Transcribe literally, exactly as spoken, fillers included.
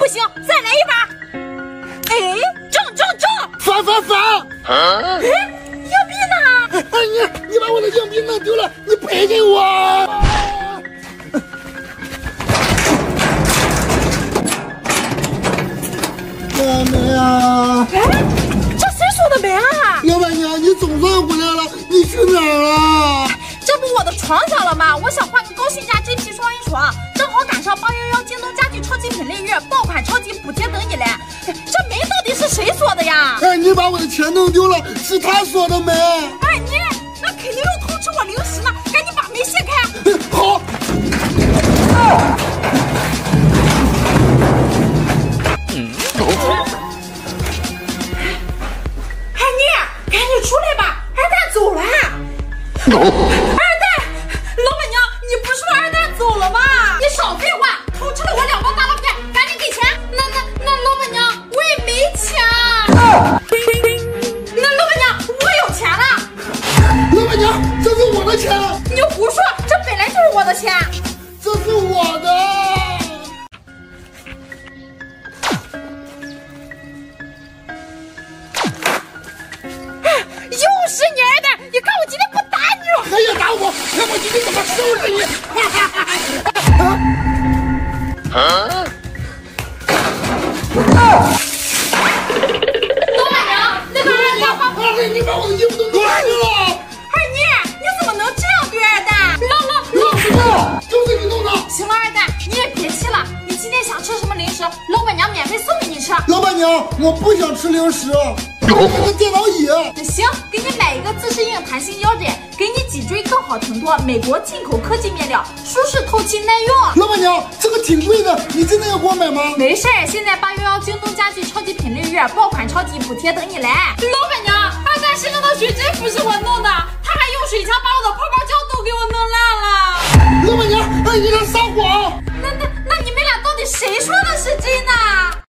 行，再来一把。哎，中中中！ 反反反！ 哎，硬币呢？ 哎，你你把我的硬币弄丢了，你赔给我！开门啊！ 哎，这谁锁的门啊？ 老板娘，你总算回来了，你去哪儿了？ 这不我的床响了吗？我想换个高性价 G P 双人床，正好赶上八一一京东家具超级品类月，爆款超级补贴等你来。这门到底是谁锁的呀？ 哎，你把我的钱弄丢了，是他锁的门。 哎，你那肯定又偷吃我零食呢，赶紧把门掀开。 好。 嗯。哎，你赶紧出来吧，二蛋走了。二蛋，老板娘，你不是说二蛋走了吗？你少废话，偷吃了我两包大浪片，赶紧给钱。那那那老板娘，我也没钱。啊、那老板娘，我有钱了。 老板娘，这是我的钱。 你胡说，这本来就是我的钱。 这是我的。 又是你二蛋，你看我今天不打你！ 还要打我，看我今天怎么收拾你！啊！ 老板娘，那个二蛋花二蛋，你把我的衣服都弄丢了！ 二妮，你怎么能这样对二蛋？老老老师傅，就是你弄的！ 行了，二蛋，你也别气了。你今天想吃什么零食，老板娘免费送给你吃。 老板娘，我不想吃零食。买个电脑椅。 行，给你买一个自适应弹性腰枕，给你脊椎更好承托，美国进口科技面料，舒适透气耐用。 老板娘，这个挺贵的，你真的要给我买吗？ 没事儿，现在八一一京东家具超级品类月，爆款超级补贴等你来。老板娘，二蛋身上的水真不是我弄的，他还用水枪把我的泡泡胶都给我弄烂了。 老板娘，哎，你这傻